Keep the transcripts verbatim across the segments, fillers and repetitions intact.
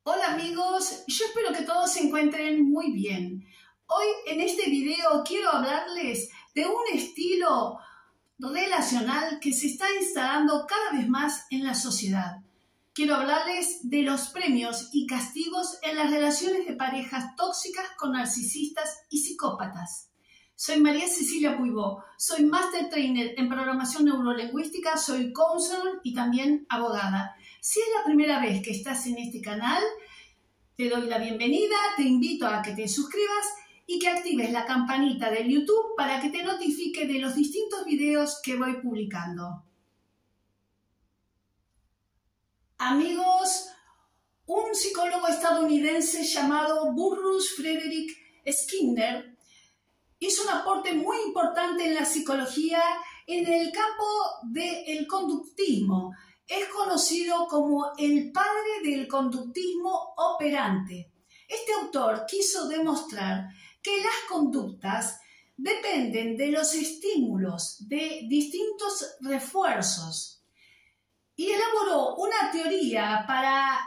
Hola amigos, yo espero que todos se encuentren muy bien. Hoy en este video quiero hablarles de un estilo relacional que se está instalando cada vez más en la sociedad. Quiero hablarles de los premios y castigos en las relaciones de parejas tóxicas con narcisistas y psicópatas. Soy María Cecilia Puibó, soy Master Trainer en Programación Neurolingüística, soy counselor y también abogada. Si es la primera vez que estás en este canal, te doy la bienvenida, te invito a que te suscribas y que actives la campanita del YouTube para que te notifique de los distintos videos que voy publicando. Amigos, un psicólogo estadounidense llamado Burrus Frederick Skinner hizo un aporte muy importante en la psicología en el campo del conductismo. Es conocido como el padre del conductismo operante. Este autor quiso demostrar que las conductas dependen de los estímulos, de distintos refuerzos, y elaboró una teoría para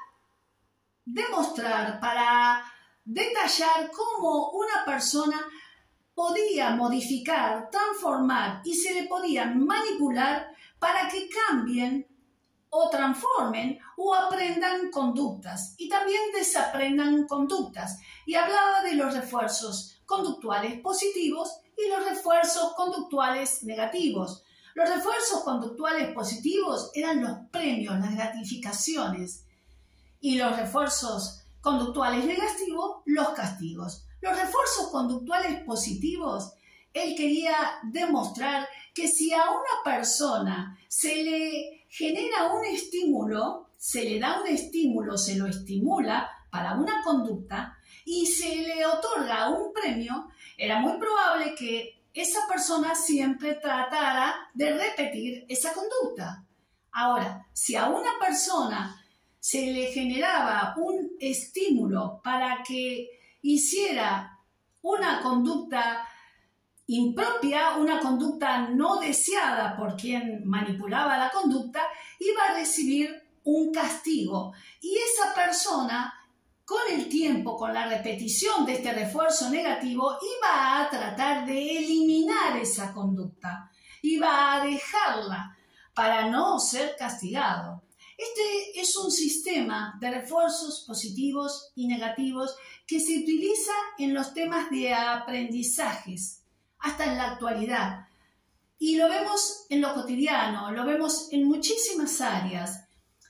demostrar, para detallar cómo una persona podía modificar, transformar y se le podían manipular para que cambien o transformen o aprendan conductas y también desaprendan conductas. Y hablaba de los refuerzos conductuales positivos y los refuerzos conductuales negativos. Los refuerzos conductuales positivos eran los premios, las gratificaciones, y los refuerzos conductuales negativos, los castigos. Los refuerzos conductuales positivos, él quería demostrar que si a una persona se le genera un estímulo, se le da un estímulo, se lo estimula para una conducta y se le otorga un premio, era muy probable que esa persona siempre tratara de repetir esa conducta. Ahora, si a una persona se le generaba un estímulo para que hiciera una conducta impropia, una conducta no deseada por quien manipulaba la conducta, iba a recibir un castigo. Y esa persona, con el tiempo, con la repetición de este refuerzo negativo, iba a tratar de eliminar esa conducta, iba a dejarla para no ser castigado. Este es un sistema de refuerzos positivos y negativos que se utiliza en los temas de aprendizajes, hasta en la actualidad. Y lo vemos en lo cotidiano, lo vemos en muchísimas áreas.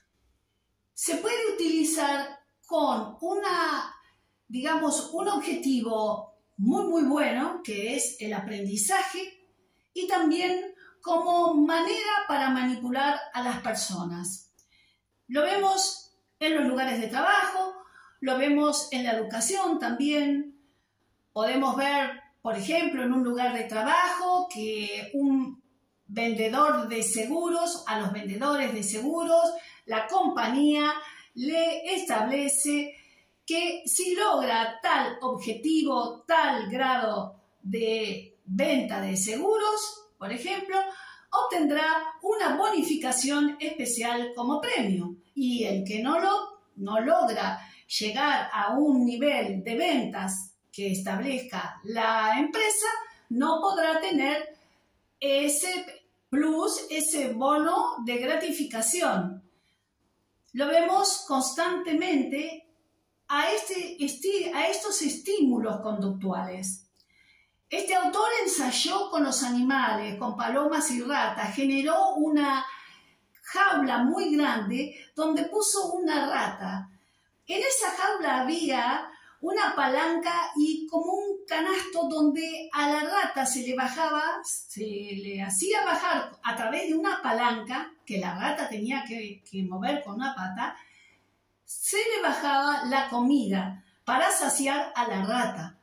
Se puede utilizar con una, digamos, un objetivo muy, muy bueno, que es el aprendizaje, y también como manera para manipular a las personas. Lo vemos en los lugares de trabajo, lo vemos en la educación también. Podemos ver, por ejemplo, en un lugar de trabajo que un vendedor de seguros, a los vendedores de seguros, la compañía le establece que si logra tal objetivo, tal grado de venta de seguros, por ejemplo, obtendrá una bonificación especial como premio. Y el que no, lo, no logra llegar a un nivel de ventas que establezca la empresa, no podrá tener ese plus, ese bono de gratificación. Lo vemos constantemente a, este, a estos estímulos conductuales. Este autor ensayó con los animales, con palomas y ratas, generó una jaula muy grande donde puso una rata. En esa jaula había una palanca y como un canasto donde a la rata se le bajaba, se le hacía bajar a través de una palanca que la rata tenía que, que mover con una pata, se le bajaba la comida para saciar a la rata.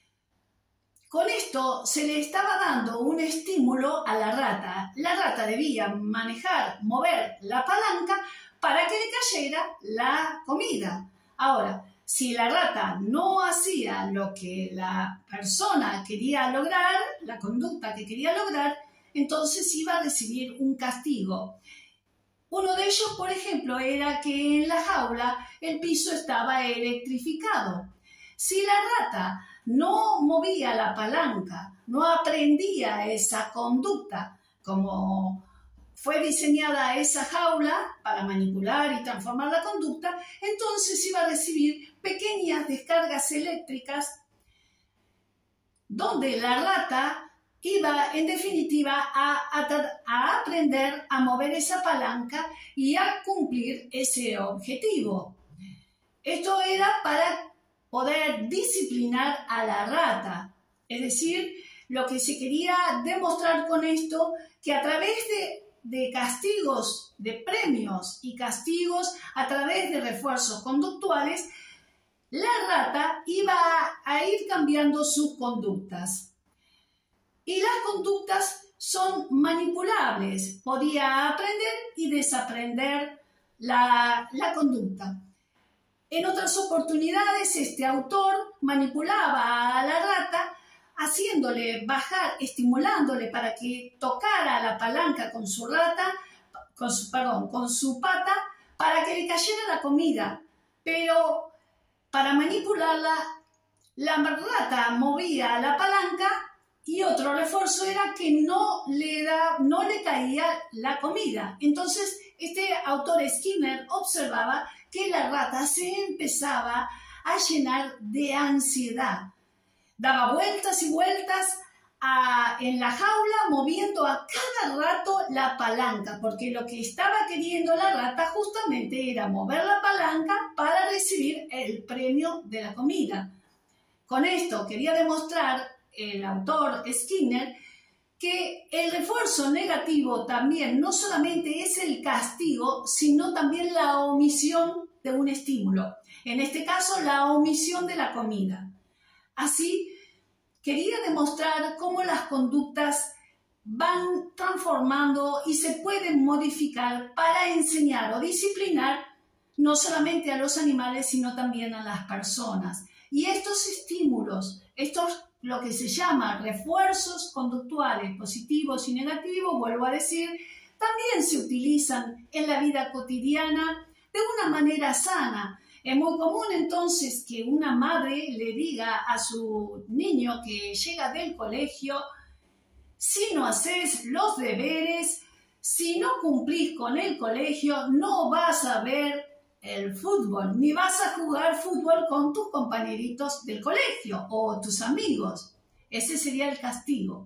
Con esto se le estaba dando un estímulo a la rata. La rata debía manejar, mover la palanca para que le cayera la comida. Ahora, si la rata no hacía lo que la persona quería lograr, la conducta que quería lograr, entonces iba a recibir un castigo. Uno de ellos, por ejemplo, era que en la jaula el piso estaba electrificado. Si la rata no movía la palanca, no aprendía esa conducta, como fue diseñada esa jaula para manipular y transformar la conducta, entonces iba a recibir pequeñas descargas eléctricas donde la rata iba, en definitiva, a, a, a aprender a mover esa palanca y a cumplir ese objetivo. Esto era para poder disciplinar a la rata. Es decir, lo que se quería demostrar con esto, que a través de, de castigos, de premios y castigos, a través de refuerzos conductuales, la rata iba a ir cambiando sus conductas. Y las conductas son manipulables. Podía aprender y desaprender la, la conducta. En otras oportunidades, este autor manipulaba a la rata haciéndole bajar, estimulándole para que tocara la palanca con su rata, con su, perdón, con su pata, para que le cayera la comida. Pero para manipularla, la rata movía la palanca y otro refuerzo era que no le, da, no le caía la comida. Entonces, este autor Skinner observaba que la rata se empezaba a llenar de ansiedad. Daba vueltas y vueltas a, en la jaula, moviendo a cada rato la palanca, porque lo que estaba queriendo la rata justamente era mover la palanca para recibir el premio de la comida. Con esto quería demostrar el autor Skinner que el refuerzo negativo también no solamente es el castigo, sino también la omisión de un estímulo. En este caso, la omisión de la comida. Así, quería demostrar cómo las conductas van transformando y se pueden modificar para enseñar o disciplinar no solamente a los animales, sino también a las personas. Y estos estímulos, estos lo que se llama refuerzos conductuales positivos y negativos, vuelvo a decir, también se utilizan en la vida cotidiana de una manera sana. Es muy común entonces que una madre le diga a su niño que llega del colegio: si no haces los deberes, si no cumplís con el colegio, no vas a ver el fútbol, ni vas a jugar fútbol con tus compañeritos del colegio o tus amigos. Ese sería el castigo.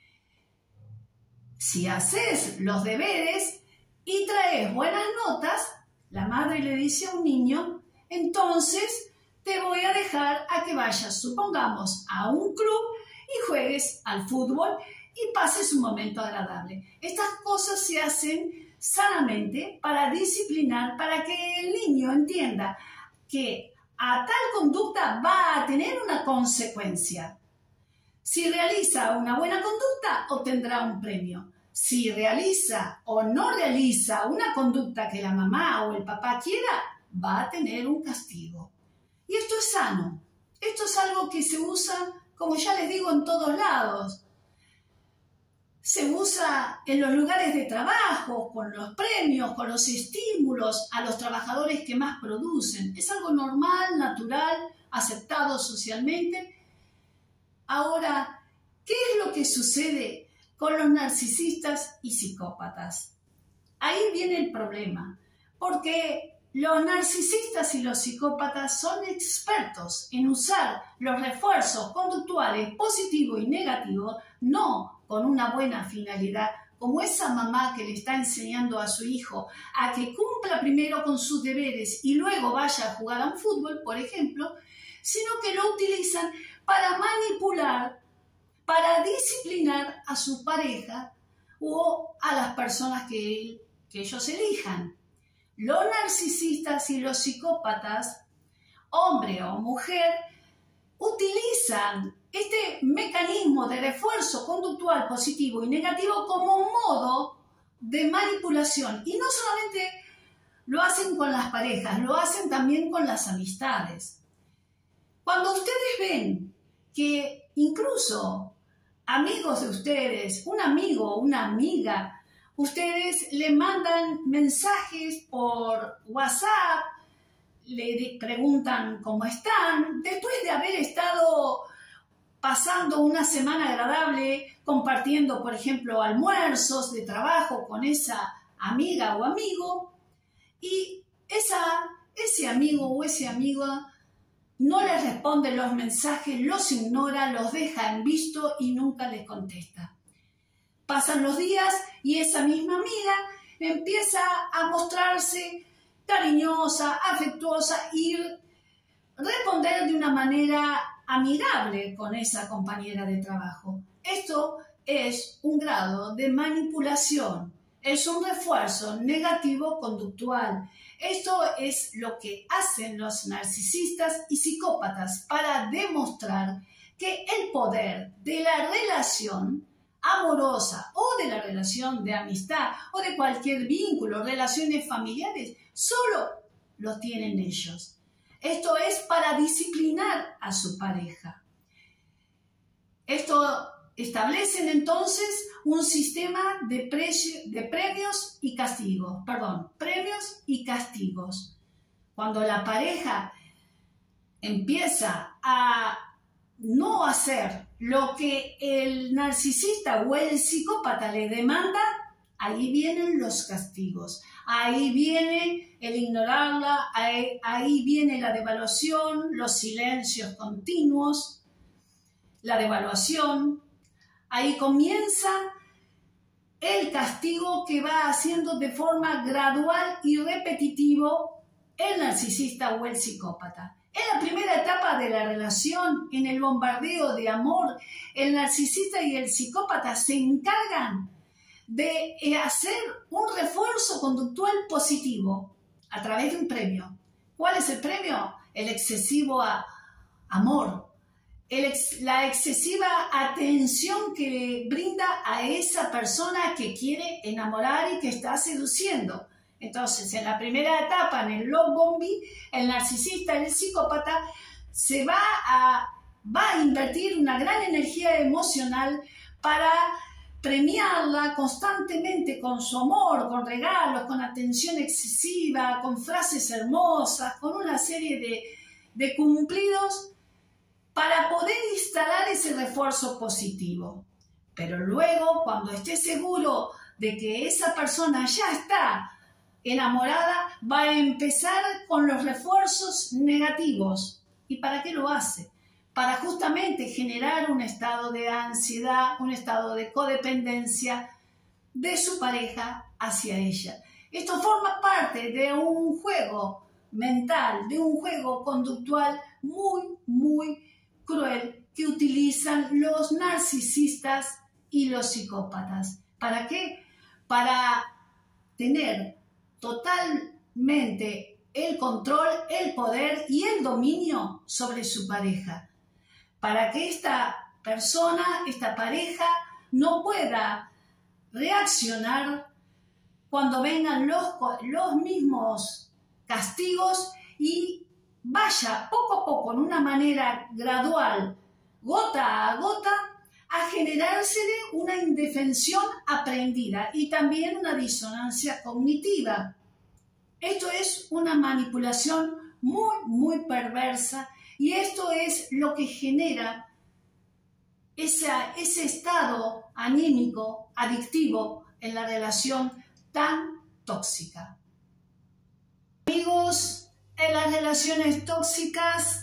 Si haces los deberes y traes buenas notas, la madre le dice a un niño: entonces te voy a dejar a que vayas, supongamos, a un club y juegues al fútbol y pases un momento agradable. Estas cosas se hacen sanamente para disciplinar, para que el niño entienda que a tal conducta va a tener una consecuencia. Si realiza una buena conducta, obtendrá un premio. Si realiza o no realiza una conducta que la mamá o el papá quiera, va a tener un castigo. Y esto es sano. Esto es algo que se usa, como ya les digo, en todos lados. Se usa en los lugares de trabajo, con los premios, con los estímulos a los trabajadores que más producen. Es algo normal, natural, aceptado socialmente. Ahora, ¿qué es lo que sucede con los narcisistas y psicópatas? Ahí viene el problema, porque los narcisistas y los psicópatas son expertos en usar los refuerzos conductuales positivos y negativos, no con una buena finalidad, como esa mamá que le está enseñando a su hijo a que cumpla primero con sus deberes y luego vaya a jugar a un fútbol, por ejemplo, sino que lo utilizan para manipular, para disciplinar a su pareja o a las personas que, que ellos elijan. Los narcisistas y los psicópatas, hombre o mujer, utilizan este mecanismo de refuerzo conductual positivo y negativo como un modo de manipulación. Y no solamente lo hacen con las parejas, lo hacen también con las amistades. Cuando ustedes ven que incluso amigos de ustedes, un amigo o una amiga, ustedes le mandan mensajes por WhatsApp, le preguntan cómo están, después de haber estado pasando una semana agradable, compartiendo, por ejemplo, almuerzos de trabajo con esa amiga o amigo, y esa, ese amigo o ese amigo no les responde los mensajes, los ignora, los deja en visto y nunca les contesta. Pasan los días y esa misma amiga empieza a mostrarse cariñosa, afectuosa y responder de una manera amigable con esa compañera de trabajo. Esto es un grado de manipulación, es un refuerzo negativo conductual. Esto es lo que hacen los narcisistas y psicópatas para demostrar que el poder de la relación amorosa o de la relación de amistad o de cualquier vínculo, relaciones familiares, solo lo tienen ellos. Esto es para disciplinar a su pareja. Esto establecen entonces un sistema de, precio, de premios y castigos, perdón, premios y castigos. Cuando la pareja empieza a no hacer lo que el narcisista o el psicópata le demanda, ahí vienen los castigos, ahí viene el ignorarla, ahí, ahí viene la devaluación, los silencios continuos, la devaluación. Ahí comienza el castigo que va haciendo de forma gradual y repetitivo el narcisista o el psicópata. En la primera etapa de la relación, en el bombardeo de amor, el narcisista y el psicópata se encargan de hacer un refuerzo conductual positivo a través de un premio. ¿Cuál es el premio? El excesivo a, amor, el ex, la excesiva atención que le brinda a esa persona que quiere enamorar y que está seduciendo. Entonces, en la primera etapa, en el love bombing, el narcisista, el psicópata, se va a, va a invertir una gran energía emocional para premiarla constantemente con su amor, con regalos, con atención excesiva, con frases hermosas, con una serie de, de cumplidos para poder instalar ese refuerzo positivo. Pero luego, cuando esté seguro de que esa persona ya está enamorada, va a empezar con los refuerzos negativos. ¿Y para qué lo hace? Para justamente generar un estado de ansiedad, un estado de codependencia de su pareja hacia ella. Esto forma parte de un juego mental, de un juego conductual muy, muy cruel que utilizan los narcisistas y los psicópatas. ¿Para qué? Para tener totalmente el control, el poder y el dominio sobre su pareja, para que esta persona, esta pareja, no pueda reaccionar cuando vengan los, los mismos castigos y vaya poco a poco, en una manera gradual, gota a gota, a generársele una indefensión aprendida y también una disonancia cognitiva. Esto es una manipulación muy, muy perversa y esto es lo que genera esa, ese estado anímico, adictivo en la relación tan tóxica. Amigos, en las relaciones tóxicas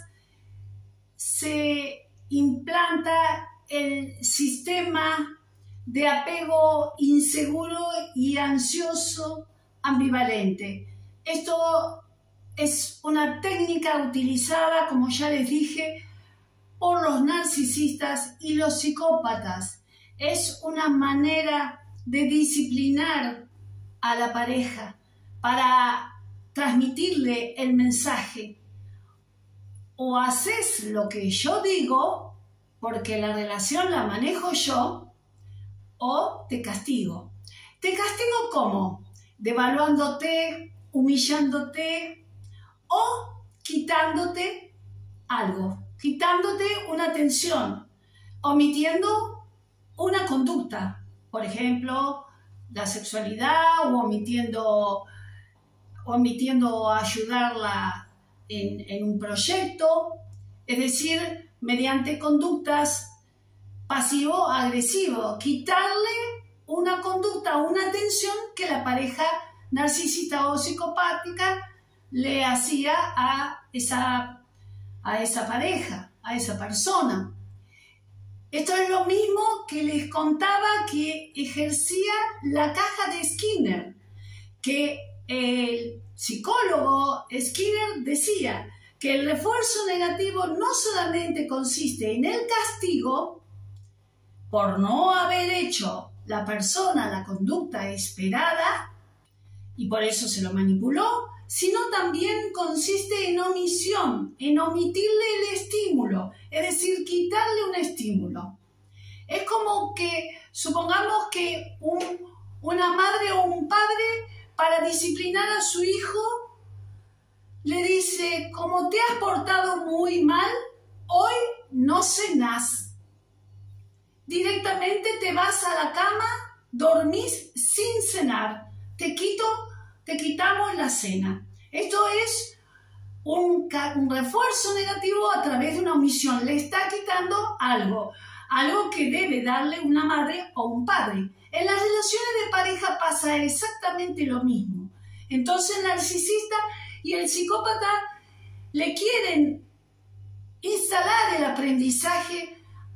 se implanta el sistema de apego inseguro y ansioso ambivalente. Esto es una técnica utilizada, como ya les dije, por los narcisistas y los psicópatas. Es una manera de disciplinar a la pareja para transmitirle el mensaje: o haces lo que yo digo, porque la relación la manejo yo, o te castigo. ¿Te castigo cómo? Devaluándote, humillándote o quitándote algo, quitándote una atención, omitiendo una conducta. Por ejemplo, la sexualidad o omitiendo, omitiendo ayudarla en, en un proyecto, es decir, mediante conductas pasivo-agresivo, quitarle una conducta, una atención que la pareja narcisista o psicopática le hacía a esa, a esa pareja, a esa persona. Esto es lo mismo que les contaba que ejercía la caja de Skinner, que el psicólogo Skinner decía que el refuerzo negativo no solamente consiste en el castigo por no haber hecho la persona la conducta esperada y por eso se lo manipuló, sino también consiste en omisión, en omitirle el estímulo, es decir, quitarle un estímulo. Es como que, supongamos que un, una madre o un padre, para disciplinar a su hijo, le dice, como te has portado muy mal, hoy no cenás. Directamente te vas a la cama, dormís sin cenar, te quito, te quitamos la cena. Esto es un, un refuerzo negativo a través de una omisión. Le está quitando algo, algo que debe darle una madre o un padre. En las relaciones de pareja pasa exactamente lo mismo. Entonces el narcisista y el psicópata le quieren instalar el aprendizaje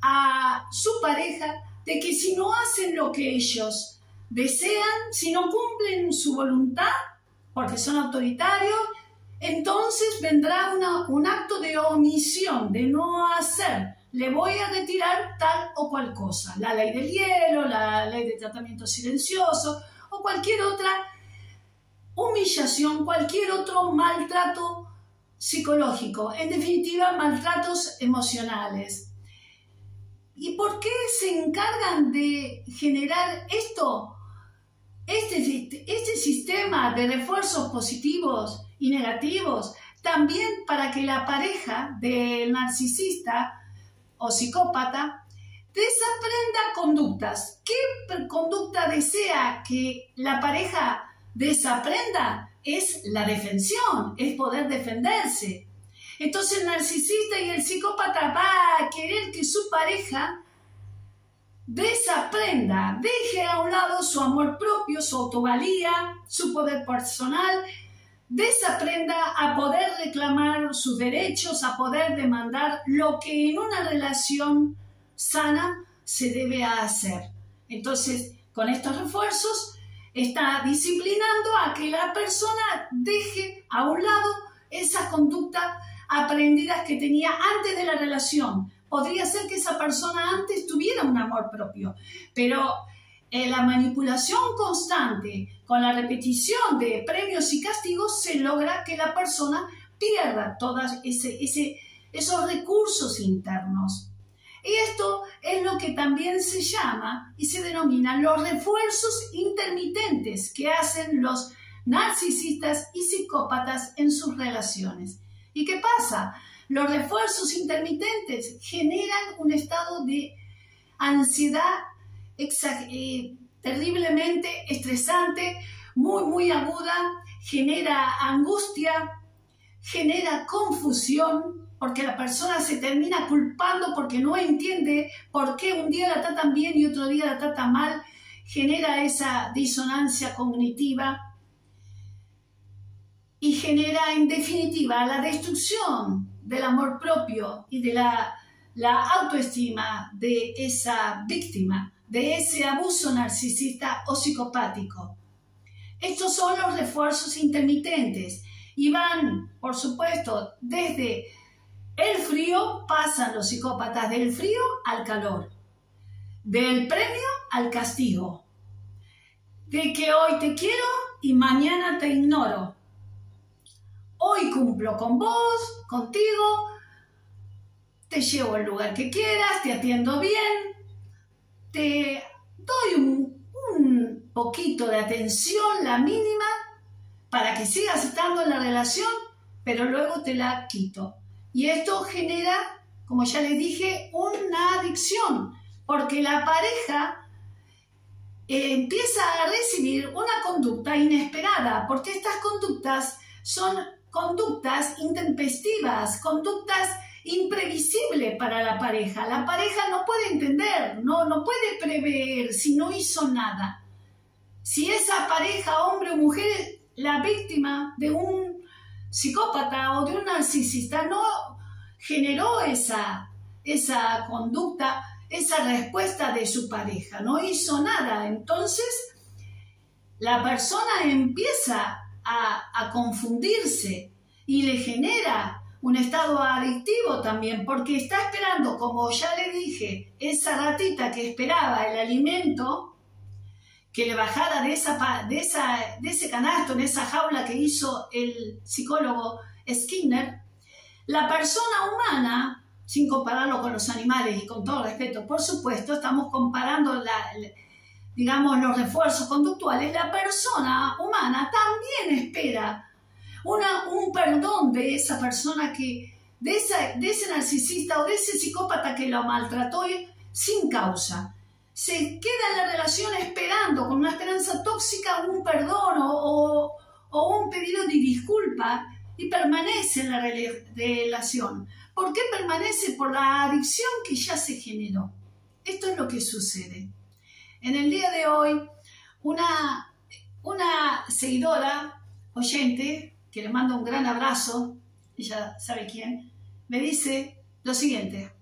a su pareja de que si no hacen lo que ellos desean, si no cumplen su voluntad, porque son autoritarios, entonces vendrá una, un acto de omisión, de no hacer. Le voy a retirar tal o cual cosa, la ley del hielo, la ley de tratamiento silencioso o cualquier otra humillación, cualquier otro maltrato psicológico, en definitiva, maltratos emocionales. ¿Y por qué se encargan de generar esto? Este, este sistema de refuerzos positivos y negativos, también para que la pareja del narcisista o psicópata desaprenda conductas. ¿Qué conducta desea que la pareja desaprenda? Es la defensión, es poder defenderse. Entonces el narcisista y el psicópata va a querer que su pareja desaprenda, deje a un lado su amor propio, su autovalía, su poder personal, desaprenda a poder reclamar sus derechos, a poder demandar lo que en una relación sana se debe hacer. Entonces, con estos refuerzos, está disciplinando a que la persona deje a un lado esa conducta aprendidas que tenía antes de la relación. Podría ser que esa persona antes tuviera un amor propio, pero eh, la manipulación constante con la repetición de premios y castigos se logra que la persona pierda todos ese, ese, esos recursos internos. Y esto es lo que también se llama y se denomina los refuerzos intermitentes que hacen los narcisistas y psicópatas en sus relaciones. ¿Y qué pasa? Los refuerzos intermitentes generan un estado de ansiedad eh, terriblemente estresante, muy, muy aguda, genera angustia, genera confusión, porque la persona se termina culpando porque no entiende por qué un día la tratan bien y otro día la tratan mal, genera esa disonancia cognitiva y genera en definitiva la destrucción del amor propio y de la, la autoestima de esa víctima, de ese abuso narcisista o psicopático. Estos son los refuerzos intermitentes y van, por supuesto, desde el frío, pasan los psicópatas del frío al calor, del premio al castigo, de que hoy te quiero y mañana te ignoro. Hoy cumplo con vos, contigo, te llevo al lugar que quieras, te atiendo bien, te doy un, un poquito de atención, la mínima, para que sigas estando en la relación, pero luego te la quito. Y esto genera, como ya les dije, una adicción, porque la pareja eh, empieza a recibir una conducta inesperada, porque estas conductas son conductas intempestivas, conductas imprevisibles para la pareja. La pareja no puede entender, no, no puede prever si no hizo nada. Si esa pareja, hombre o mujer, la víctima de un psicópata o de un narcisista, no generó esa, esa conducta, esa respuesta de su pareja, no hizo nada. Entonces, la persona empieza a, a confundirse y le genera un estado adictivo también, porque está esperando, como ya le dije, esa ratita que esperaba el alimento, que le bajara de, esa, de, esa, de ese canasto, en esa jaula que hizo el psicólogo Skinner. La persona humana, sin compararlo con los animales y con todo respeto, por supuesto, estamos comparando la, digamos, los refuerzos conductuales. La persona humana también espera una, un perdón de esa persona, que, de, esa, de ese narcisista o de ese psicópata que lo maltrató sin causa. Se queda en la relación esperando, con una esperanza tóxica, un perdón o, o, o un pedido de disculpa, y permanece en la relación. ¿Por qué permanece? Por la adicción que ya se generó. Esto es lo que sucede. En el día de hoy, una, una seguidora, oyente, que le mando un gran abrazo, ella sabe quién, me dice lo siguiente.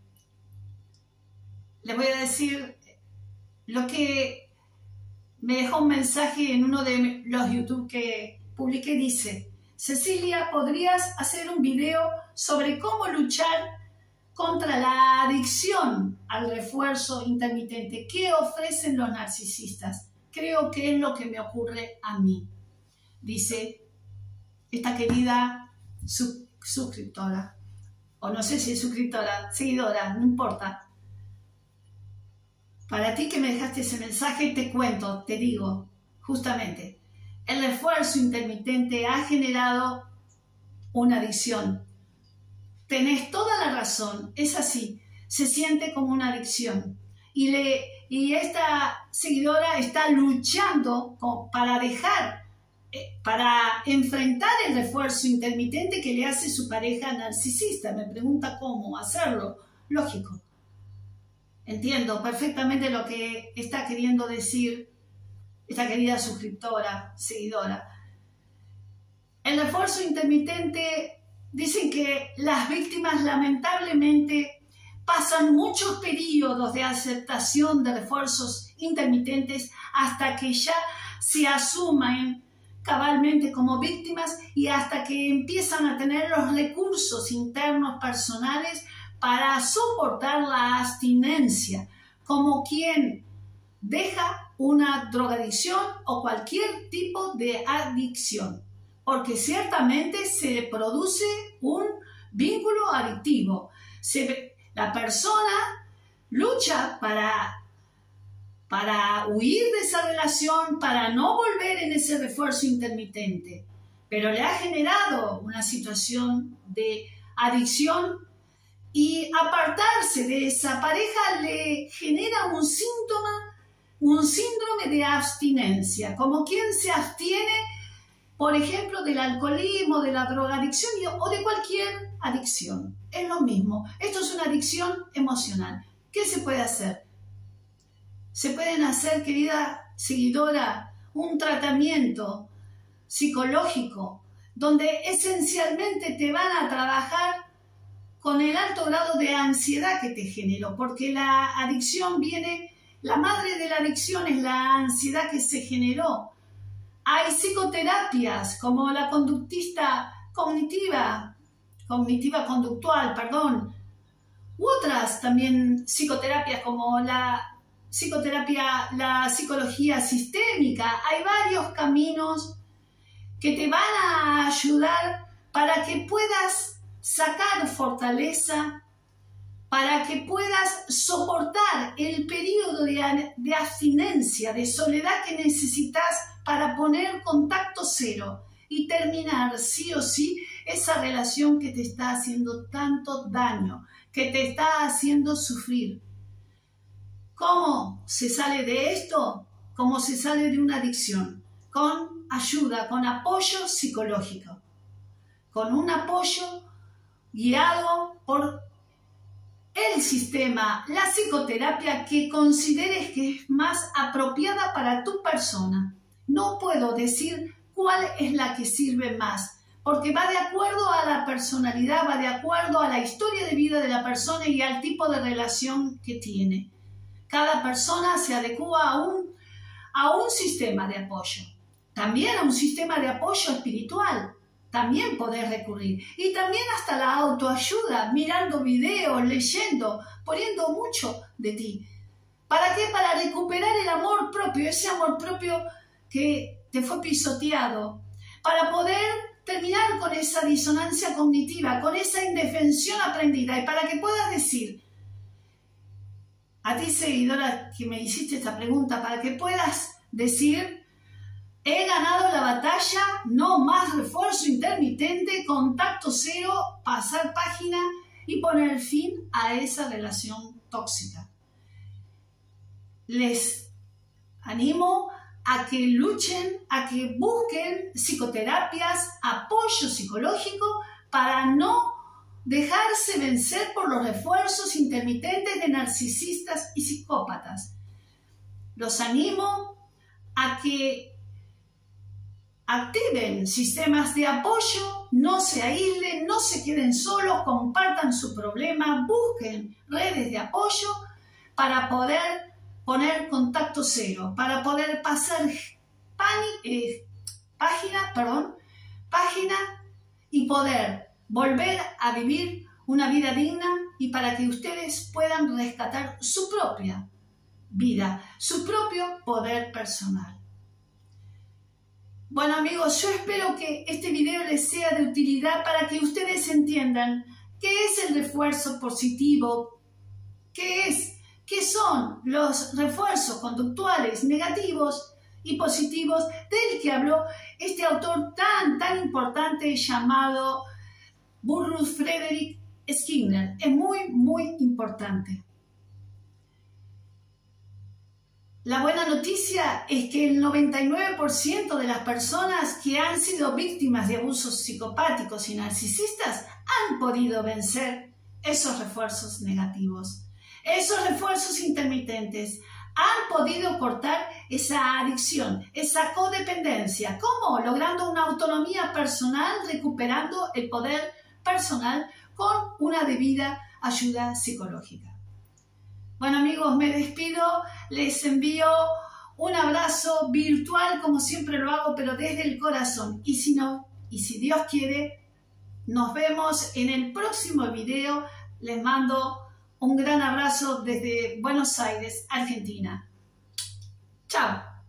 Les voy a decir lo que me dejó un mensaje en uno de los YouTube que publiqué. Dice: Cecilia, ¿podrías hacer un video sobre cómo luchar contra la adicción al refuerzo intermitente? ¿Qué ofrecen los narcisistas? Creo que es lo que me ocurre a mí, dice esta querida sub suscriptora, o no sé si es suscriptora, seguidora, no importa. Para ti que me dejaste ese mensaje, te cuento, te digo, justamente, el refuerzo intermitente ha generado una adicción. Tenés toda la razón, es así, se siente como una adicción. Y, le, y esta seguidora está luchando con, para dejar, eh, para enfrentar el refuerzo intermitente que le hace su pareja narcisista. Me pregunta cómo hacerlo. Lógico. Entiendo perfectamente lo que está queriendo decir esta querida suscriptora, seguidora. El refuerzo intermitente, dicen que las víctimas lamentablemente pasan muchos periodos de aceptación de refuerzos intermitentes hasta que ya se asumen cabalmente como víctimas y hasta que empiezan a tener los recursos internos personales para soportar la abstinencia, como quien deja una drogadicción o cualquier tipo de adicción, porque ciertamente se produce un vínculo adictivo. Se, la persona lucha para, para huir de esa relación, para no volver en ese refuerzo intermitente, pero le ha generado una situación de adicción, y apartarse de esa pareja le genera un síntoma, un síndrome de abstinencia, como quien se abstiene, por ejemplo, del alcoholismo, de la drogadicción o de cualquier adicción. Es lo mismo. Esto es una adicción emocional. ¿Qué se puede hacer? Se pueden hacer, querida seguidora, un tratamiento psicológico donde esencialmente te van a trabajar con el alto grado de ansiedad que te generó, porque la adicción viene, la madre de la adicción es la ansiedad que se generó. Hay psicoterapias como la conductista cognitiva, cognitiva conductual, perdón, u otras también psicoterapias como la psicoterapia, la psicología sistémica. Hay varios caminos que te van a ayudar para que puedas sacar fortaleza, para que puedas soportar el periodo de, de abstinencia, de soledad que necesitas para poner contacto cero y terminar sí o sí esa relación que te está haciendo tanto daño, que te está haciendo sufrir. ¿Cómo se sale de esto? cómo se sale de una adicción, con ayuda, con apoyo psicológico, con un apoyo guiado por el sistema, la psicoterapia que consideres que es más apropiada para tu persona. No puedo decir cuál es la que sirve más, porque va de acuerdo a la personalidad, va de acuerdo a la historia de vida de la persona y al tipo de relación que tiene. Cada persona se adecua a un, a un sistema de apoyo, también a un sistema de apoyo espiritual. También podés recurrir. Y también hasta la autoayuda, mirando videos, leyendo, poniendo mucho de ti. ¿Para qué? Para recuperar el amor propio, ese amor propio que te fue pisoteado. Para poder terminar con esa disonancia cognitiva, con esa indefensión aprendida. Y para que puedas decir, a ti seguidora que me hiciste esta pregunta, para que puedas decir: he ganado la batalla, no más refuerzo intermitente, contacto cero, pasar página y poner fin a esa relación tóxica. Les animo a que luchen, a que busquen psicoterapias, apoyo psicológico para no dejarse vencer por los refuerzos intermitentes de narcisistas y psicópatas. Los animo a que activen sistemas de apoyo, no se aíslen, no se queden solos, compartan su problema, busquen redes de apoyo para poder poner contacto cero, para poder pasar eh, página, perdón, página y poder volver a vivir una vida digna y para que ustedes puedan rescatar su propia vida, su propio poder personal. Bueno amigos, yo espero que este video les sea de utilidad para que ustedes entiendan qué es el refuerzo positivo, qué es, qué son los refuerzos conductuales negativos y positivos del que habló este autor tan, tan importante llamado Burrus Frederick Skinner. Es muy, muy importante. La buena noticia es que el noventa y nueve por ciento de las personas que han sido víctimas de abusos psicopáticos y narcisistas han podido vencer esos refuerzos negativos, esos refuerzos intermitentes, han podido cortar esa adicción, esa codependencia. ¿Cómo? Logrando una autonomía personal, recuperando el poder personal con una debida ayuda psicológica. Bueno amigos, me despido, les envío un abrazo virtual como siempre lo hago, pero desde el corazón. Y si no, y si Dios quiere, nos vemos en el próximo video. Les mando un gran abrazo desde Buenos Aires, Argentina. Chao.